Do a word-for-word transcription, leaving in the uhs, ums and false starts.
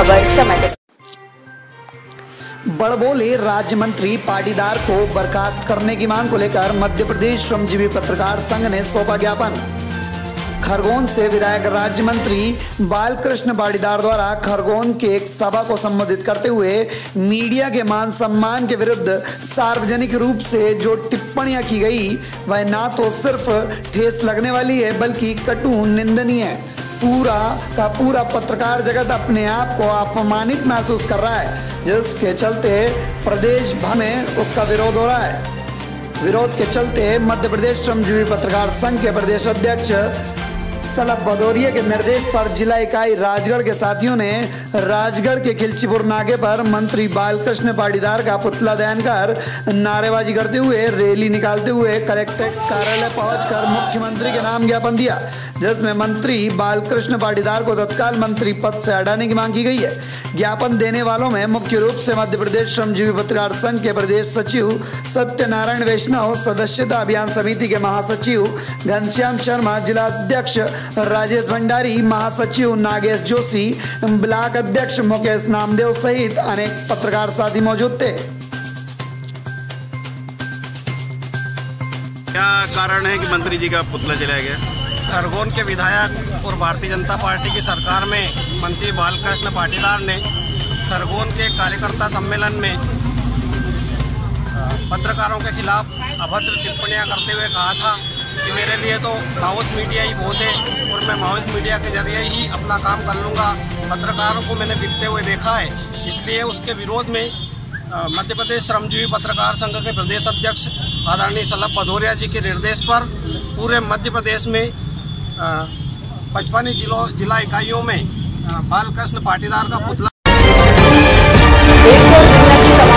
खबर समय। बड़बोले राज्य मंत्री पाटीदार को बर्खास्त करने की मांग को लेकर मध्य प्रदेश श्रमजीवी पत्रकार संघ ने सौंपा ज्ञापन। खरगोन से विधायक राज्य मंत्री बालकृष्ण पाटीदार द्वारा खरगोन के एक सभा को संबोधित करते हुए मीडिया के मान सम्मान के विरुद्ध सार्वजनिक रूप से जो टिप्पणियां की गई वह ना तो सिर्फ ठेस लगने वाली है बल्कि कटु निंदनीय है। पूरा का पूरा पत्रकार जगत अपने आप को अपमानित महसूस कर रहा है, जिसके चलते प्रदेश भर में उसका विरोध हो रहा है। विरोध के चलते मध्य प्रदेश श्रमजीवी पत्रकार संघ के प्रदेश अध्यक्ष सलभ भदौरिया के निर्देश पर जिला इकाई राजगढ़ के साथियों ने राजगढ़ के खिलचीपुर नाके पर मंत्री बालकृष्ण पाटीदार का पुतला दहन कर नारेबाजी करते हुए रैली निकालते हुए कलेक्ट्रेट कार्यालय पहुंचकर मुख्यमंत्री के नाम ज्ञापन दिया, जिसमें मंत्री बालकृष्ण पाटीदार को तत्काल मंत्री पद से हटाने की मांग की गई है। ज्ञापन देने वालों में मुख्य रूप से मध्य प्रदेश श्रमजीवी पत्रकार संघ के प्रदेश सचिव सत्यनारायण वैष्णव, सदस्यता अभियान समिति के महासचिव घनश्याम शर्मा, जिला अध्यक्ष राजेश भंडारी, महासचिव नागेश जोशी, ब्लॉक अध्यक्ष मुकेश नामदेव सहित अनेक पत्रकार साथी मौजूद थे। क्या कारण है कि मंत्री जी का पुतला जलाया गया? खरगोन के विधायक और भारतीय जनता पार्टी की सरकार में मंत्री बालकृष्ण पाटीदार ने खरगोन के कार्यकर्ता सम्मेलन में पत्रकारों के खिलाफ अभद्र टिप्पणियां करते हुए कहा था कि मेरे लिए तो माओवादी मीडिया ही बहुत है और मैं माओवादी मीडिया के जरिए ही अपना काम कर लूँगा। पत्रकारों को मैंने बिकते हुए देखा है, इसलिए उसके विरोध में मध्य प्रदेश श्रमजीवी पत्रकार संघ के प्रदेश अध्यक्ष आदरणीय सलभ भदौरिया जी के निर्देश पर पूरे मध्य प्रदेश में पचपन जिलों जिला इकाइयों में बालकृष्ण पाटीदार का पुतला देश और दुनिया की